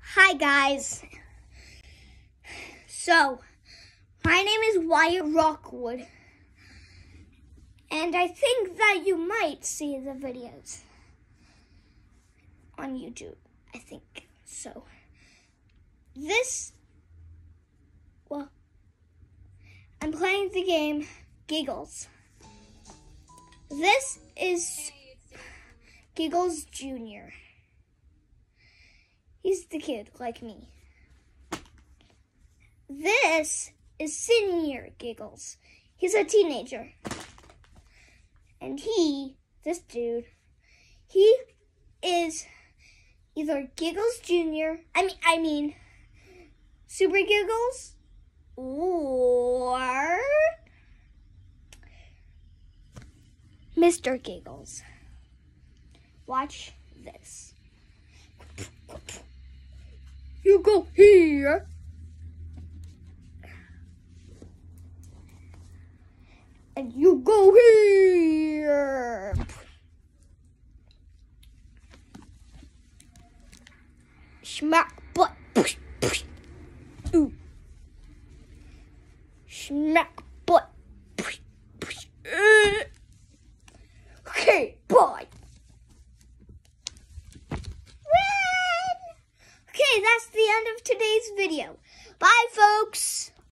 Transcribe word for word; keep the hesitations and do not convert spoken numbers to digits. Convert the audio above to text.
Hi guys. So, my name is Wyatt Rockwood, and I think that you might see the videos on YouTube. I think so. This, well, I'm playing the game Giggles. This is Giggles Junior He's the kid like me. This is Senior Giggles. He's a teenager. And he, this dude, he is either Giggles Junior, I mean, I mean, Super Giggles, or Mister Giggles. Watch this. You go here. And you go here. Smack butt. Ooh. Smack butt. Okay, bye. Okay, that's the end of today's video. Bye, folks.